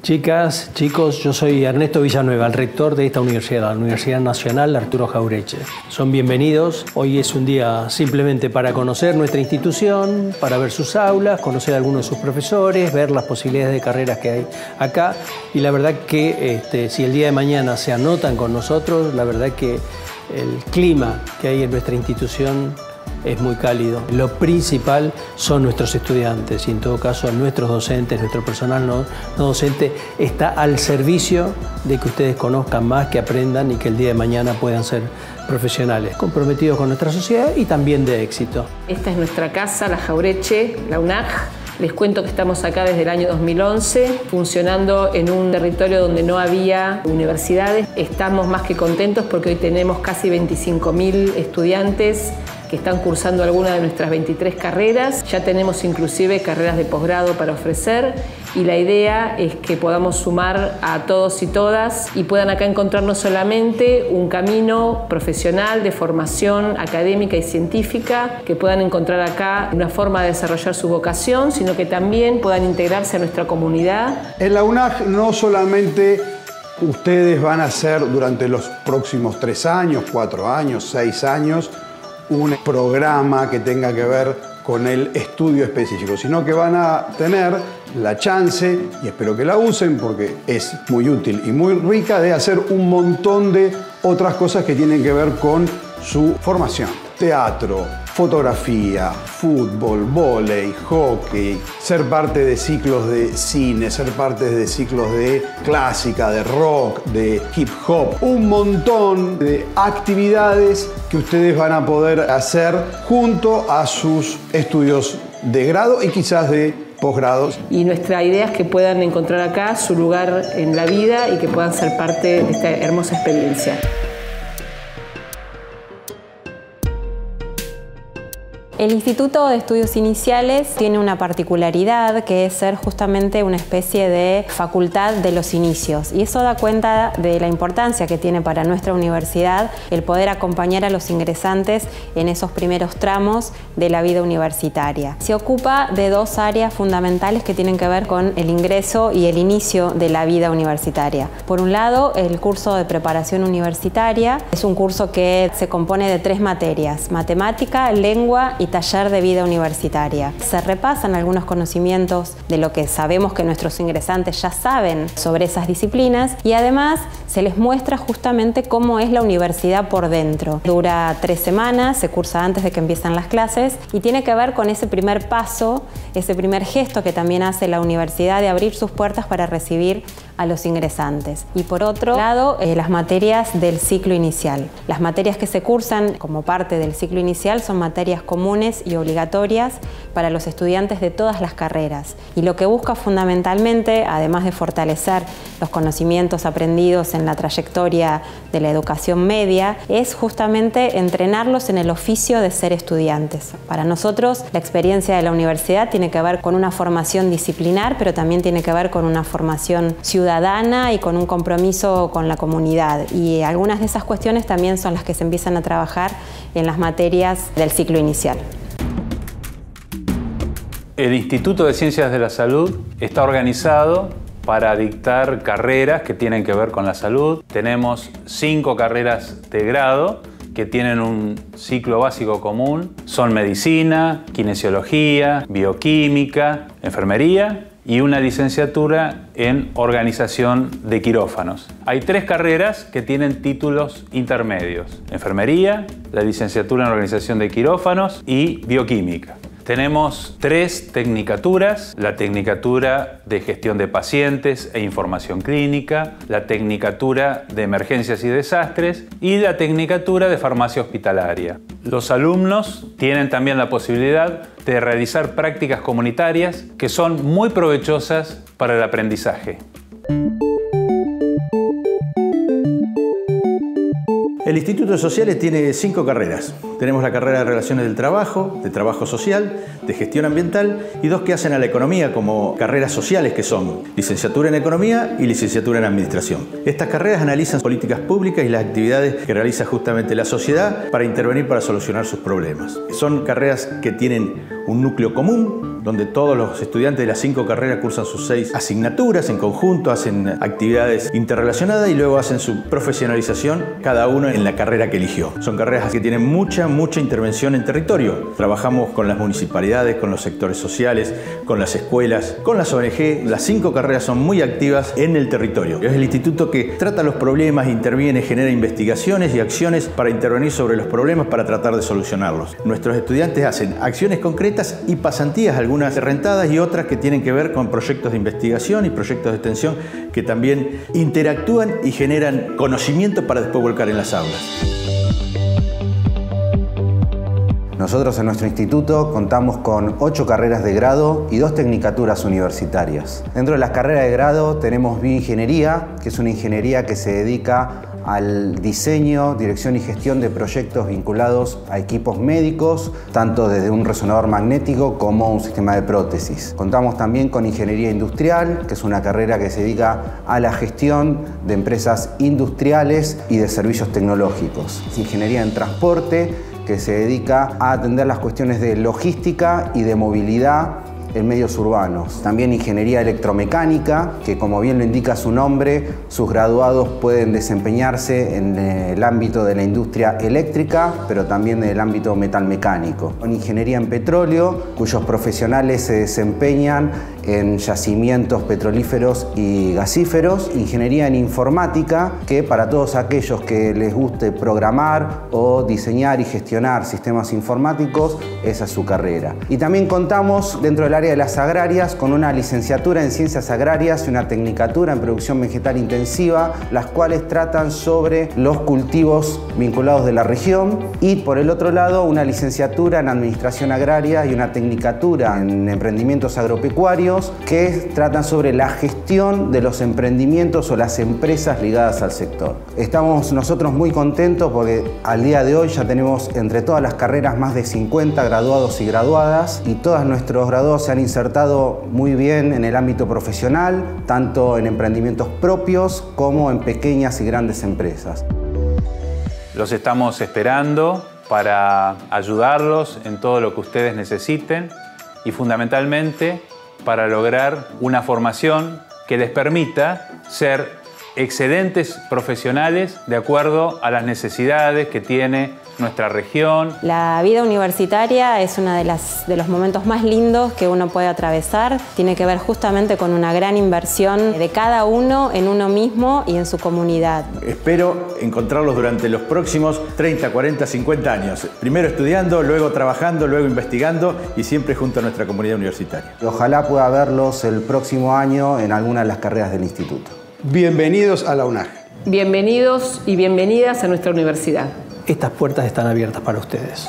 Chicas, chicos, yo soy Ernesto Villanueva, el rector de esta universidad, la Universidad Nacional Arturo Jauretche. Son bienvenidos. Hoy es un día simplemente para conocer nuestra institución, para ver sus aulas, conocer a algunos de sus profesores, ver las posibilidades de carreras que hay acá. Y la verdad que si el día de mañana se anotan con nosotros, la verdad que el clima que hay en nuestra institución es muy cálido. Lo principal son nuestros estudiantes y en todo caso nuestros docentes, nuestro personal no docente está al servicio de que ustedes conozcan más, que aprendan y que el día de mañana puedan ser profesionales comprometidos con nuestra sociedad y también de éxito. Esta es nuestra casa, la Jauretche, la UNAJ. Les cuento que estamos acá desde el año 2011, funcionando en un territorio donde no había universidades. Estamos más que contentos porque hoy tenemos casi 25.000 estudiantes que están cursando alguna de nuestras 23 carreras. Ya tenemos inclusive carreras de posgrado para ofrecer y la idea es que podamos sumar a todos y todas y puedan acá encontrar no solamente un camino profesional de formación académica y científica, que puedan encontrar acá una forma de desarrollar su vocación, sino que también puedan integrarse a nuestra comunidad. En la UNAJ no solamente ustedes van a hacer durante los próximos 3 años, 4 años, 6 años, un programa que tenga que ver con el estudio específico, sino que van a tener la chance, y espero que la usen porque es muy útil y muy rica, de hacer un montón de otras cosas que tienen que ver con su formación. Teatro, fotografía, fútbol, vóley, hockey, ser parte de ciclos de cine, ser parte de ciclos de clásica, de rock, de hip hop. Un montón de actividades que ustedes van a poder hacer junto a sus estudios de grado y quizás de posgrados. Y nuestra idea es que puedan encontrar acá su lugar en la vida y que puedan ser parte de esta hermosa experiencia. El Instituto de Estudios Iniciales tiene una particularidad que es ser justamente una especie de facultad de los inicios y eso da cuenta de la importancia que tiene para nuestra universidad el poder acompañar a los ingresantes en esos primeros tramos de la vida universitaria. Se ocupa de 2 áreas fundamentales que tienen que ver con el ingreso y el inicio de la vida universitaria. Por un lado, el curso de preparación universitaria es un curso que se compone de 3 materias: matemática, lengua y taller de vida universitaria. Se repasan algunos conocimientos de lo que sabemos que nuestros ingresantes ya saben sobre esas disciplinas y además se les muestra justamente cómo es la universidad por dentro. Dura 3 semanas, se cursa antes de que empiezan las clases y tiene que ver con ese primer paso, ese primer gesto que también hace la universidad de abrir sus puertas para recibir a los ingresantes. Y por otro lado, las materias del ciclo inicial. Las materias que se cursan como parte del ciclo inicial son materias comunes y obligatorias para los estudiantes de todas las carreras. Y lo que busca fundamentalmente, además de fortalecer los conocimientos aprendidos en la trayectoria de la educación media, es justamente entrenarlos en el oficio de ser estudiantes. Para nosotros, la experiencia de la universidad tiene que ver con una formación disciplinar, pero también tiene que ver con una formación ciudadana y con un compromiso con la comunidad. Y algunas de esas cuestiones también son las que se empiezan a trabajar en las materias del ciclo inicial. El Instituto de Ciencias de la Salud está organizado para dictar carreras que tienen que ver con la salud. Tenemos 5 carreras de grado que tienen un ciclo básico común. Son medicina, kinesiología, bioquímica, enfermería y una licenciatura en organización de quirófanos. Hay 3 carreras que tienen títulos intermedios: enfermería, la licenciatura en organización de quirófanos y bioquímica. Tenemos 3 tecnicaturas: la tecnicatura de gestión de pacientes e información clínica, la tecnicatura de emergencias y desastres y la tecnicatura de farmacia hospitalaria. Los alumnos tienen también la posibilidad de realizar prácticas comunitarias que son muy provechosas para el aprendizaje. El Instituto de Sociales tiene 5 carreras. tenemos la carrera de Relaciones del Trabajo, de Trabajo Social, de Gestión Ambiental y 2 que hacen a la economía como carreras sociales que son licenciatura en Economía y licenciatura en Administración. Estas carreras analizan políticas públicas y las actividades que realiza justamente la sociedad para intervenir para solucionar sus problemas. Son carreras que tienen un núcleo común, donde todos los estudiantes de las 5 carreras cursan sus 6 asignaturas en conjunto, hacen actividades interrelacionadas y luego hacen su profesionalización cada uno en la carrera que eligió. Son carreras que tienen mucha intervención en territorio. Trabajamos con las municipalidades, con los sectores sociales, con las escuelas, con las ONG. Las 5 carreras son muy activas en el territorio. Es el instituto que trata los problemas, interviene, genera investigaciones y acciones para intervenir sobre los problemas para tratar de solucionarlos. Nuestros estudiantes hacen acciones concretas y pasantías, algunas rentadas y otras que tienen que ver con proyectos de investigación y proyectos de extensión que también interactúan y generan conocimiento para después volcar en las aulas. Nosotros en nuestro instituto contamos con 8 carreras de grado y 2 tecnicaturas universitarias. Dentro de las carreras de grado tenemos bioingeniería, que es una ingeniería que se dedica al diseño, dirección y gestión de proyectos vinculados a equipos médicos, tanto desde un resonador magnético como un sistema de prótesis. Contamos también con ingeniería industrial, que es una carrera que se dedica a la gestión de empresas industriales y de servicios tecnológicos. Ingeniería en transporte, que se dedica a atender las cuestiones de logística y de movilidad en medios urbanos. También ingeniería electromecánica, que como bien lo indica su nombre, sus graduados pueden desempeñarse en el ámbito de la industria eléctrica, pero también en el ámbito metalmecánico. Con ingeniería en petróleo, cuyos profesionales se desempeñan en yacimientos petrolíferos y gasíferos. Ingeniería en informática, que para todos aquellos que les guste programar o diseñar y gestionar sistemas informáticos, esa es su carrera. Y también contamos dentro del área de las agrarias con una licenciatura en Ciencias Agrarias y una tecnicatura en Producción Vegetal Intensiva, las cuales tratan sobre los cultivos vinculados de la región, y por el otro lado una licenciatura en Administración Agraria y una tecnicatura en Emprendimientos Agropecuarios, que tratan sobre la gestión de los emprendimientos o las empresas ligadas al sector. Estamos nosotros muy contentos porque al día de hoy ya tenemos entre todas las carreras más de 50 graduados y graduadas, y todos nuestros graduados se han insertado muy bien en el ámbito profesional, tanto en emprendimientos propios como en pequeñas y grandes empresas. Los estamos esperando para ayudarlos en todo lo que ustedes necesiten y fundamentalmente para lograr una formación que les permita ser excelentes profesionales de acuerdo a las necesidades que tiene nuestra región. La vida universitaria es uno de los momentos más lindos que uno puede atravesar. Tiene que ver justamente con una gran inversión de cada uno en uno mismo y en su comunidad. Espero encontrarlos durante los próximos 30, 40, 50 años. Primero estudiando, luego trabajando, luego investigando y siempre junto a nuestra comunidad universitaria. Ojalá pueda verlos el próximo año en alguna de las carreras del instituto. Bienvenidos a la UNAG. Bienvenidos y bienvenidas a nuestra universidad. Estas puertas están abiertas para ustedes.